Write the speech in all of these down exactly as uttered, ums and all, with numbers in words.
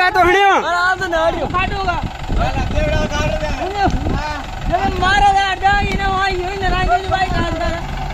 तो हणियो आराम से नाड़ियो काटोगा मारा था डागी ना वहाँ यूं नारायण भाई काम था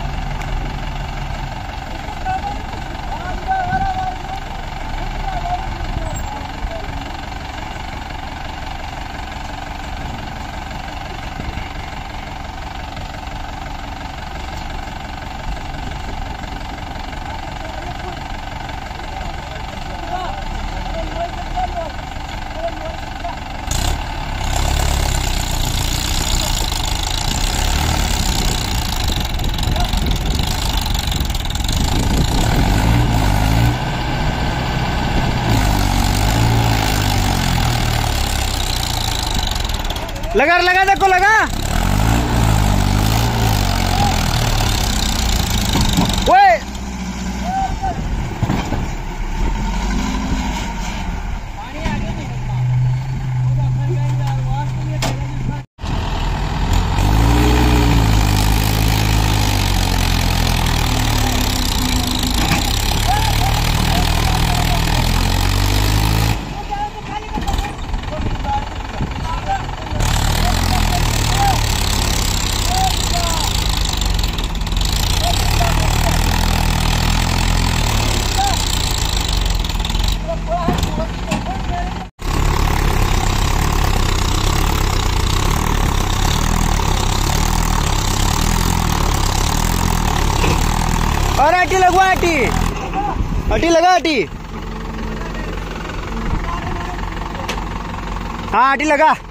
लगा लगा देखो लगा ओए और आटी लगवा आटी आटी लगा आटी हाँ आटी लगा।